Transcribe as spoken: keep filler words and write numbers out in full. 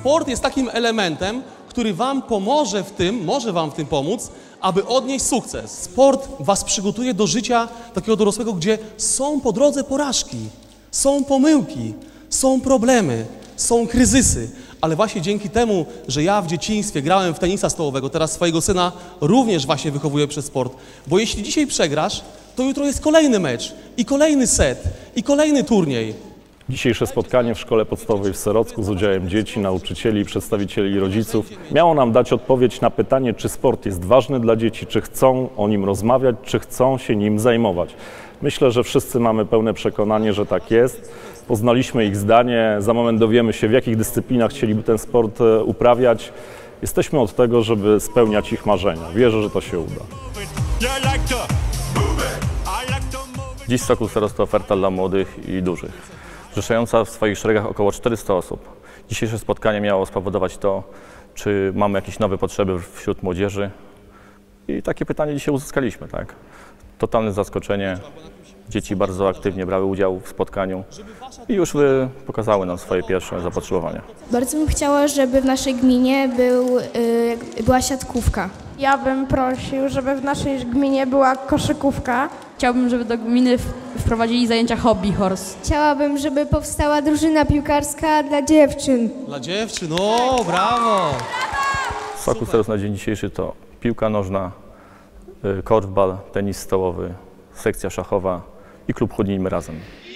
sport jest takim elementem, który wam pomoże w tym, może wam w tym pomóc, aby odnieść sukces. Sport was przygotuje do życia takiego dorosłego, gdzie są po drodze porażki, są pomyłki, są problemy, są kryzysy. Ale właśnie dzięki temu, że ja w dzieciństwie grałem w tenisa stołowego, teraz swojego syna również właśnie wychowuję przez sport. Bo jeśli dzisiaj przegrasz, to jutro jest kolejny mecz i kolejny set i kolejny turniej. Dzisiejsze spotkanie w Szkole Podstawowej w Serocku z udziałem dzieci, nauczycieli, przedstawicieli i rodziców miało nam dać odpowiedź na pytanie, czy sport jest ważny dla dzieci, czy chcą o nim rozmawiać, czy chcą się nim zajmować. Myślę, że wszyscy mamy pełne przekonanie, że tak jest. Poznaliśmy ich zdanie, za moment dowiemy się, w jakich dyscyplinach chcieliby ten sport uprawiać. Jesteśmy od tego, żeby spełniać ich marzenia. Wierzę, że to się uda. Dziś Sokół Seroc to oferta dla młodych i dużych, zrzeszająca w swoich szeregach około czterysta osób. Dzisiejsze spotkanie miało spowodować to, czy mamy jakieś nowe potrzeby wśród młodzieży. I takie pytanie dzisiaj uzyskaliśmy, tak? Totalne zaskoczenie. Dzieci bardzo aktywnie brały udział w spotkaniu i już pokazały nam swoje pierwsze zapotrzebowania. Bardzo bym chciała, żeby w naszej gminie był, yy, była siatkówka. Ja bym prosił, żeby w naszej gminie była koszykówka. Chciałbym, żeby do gminy wprowadzili zajęcia hobby horse. Chciałabym, żeby powstała drużyna piłkarska dla dziewczyn. Dla dziewczyn, o, brawo! Sokół Seroc na dzień dzisiejszy to piłka nożna, korfbal, tenis stołowy, sekcja szachowa i klub Chudnijmy Razem.